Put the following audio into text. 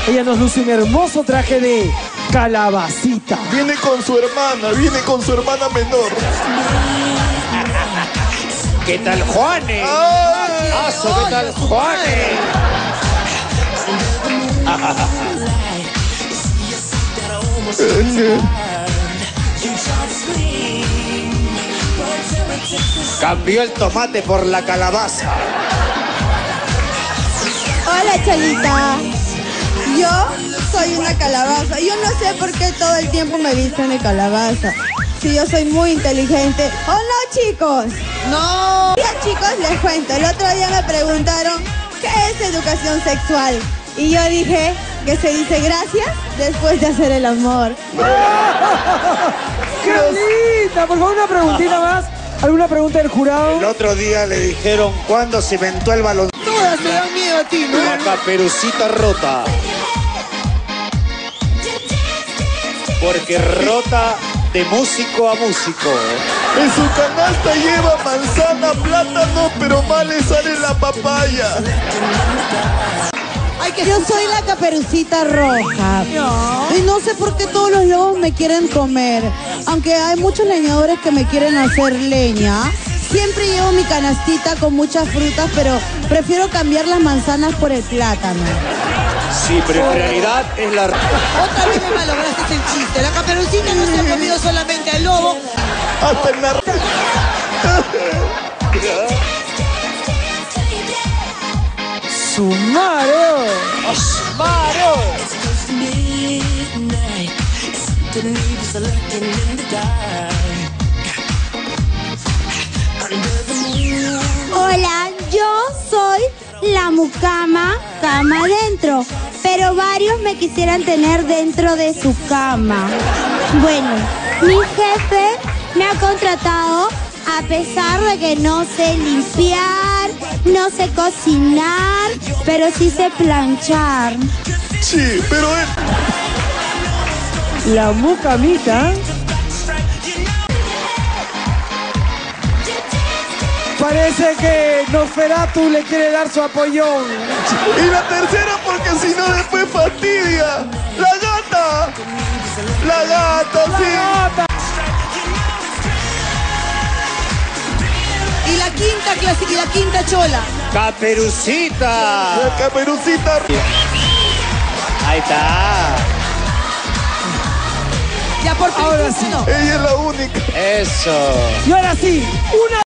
Ella nos luce un hermoso traje de calabacita. Viene con su hermana menor. ¿Qué tal, Juanes? ¡Aso, qué tal, Juanes! Cambió el tomate por la calabaza. Hola, Chalita. Yo soy una calabaza. Yo no sé por qué todo el tiempo me visten de calabaza. Si yo soy muy inteligente. ¡Oh, no, chicos! ¡No! Ya, chicos, les cuento. El otro día me preguntaron ¿qué es educación sexual? Y yo dije que se dice gracias después de hacer el amor. ¡Qué linda! Por favor, una preguntita más. ¿Alguna pregunta del jurado? El otro día le dijeron cuándo se inventó el balón. Todas me dan miedo a ti, ¿no? La Caperucita rota. Porque rota de músico a músico. En su canasta lleva manzana, plátano, pero mal le sale la papaya. Yo soy la Caperucita Roja. Y no sé por qué todos los lobos me quieren comer. Aunque hay muchos leñadores que me quieren hacer leña. Siempre llevo mi canastita con muchas frutas, pero prefiero cambiar las manzanas por el plátano. Sí, pero en realidad es la... Otra vez me malograste el chiste. La Caperucita no se ha comido solamente al lobo. Hasta en la... ¡Sumario! ¡Mario! Hola, yo soy la mucama, cama adentro, pero varios me quisieran tener dentro de su cama. Bueno, mi jefe me ha contratado a pesar de que no sé limpiar, no sé cocinar, pero sí sé planchar. Sí, pero él... La mucamita. Parece que Nosferatu le quiere dar su apoyón. Y la tercera porque si no después fastidia. ¡La gata! ¡La gata, sí! ¡Gata! Y la quinta clásica y la quinta chola. ¡Caperucita! La Caperucita. Ahí está. Ya por fin. Ahora sí. No. Ella es la única. Eso. Y ahora sí, una...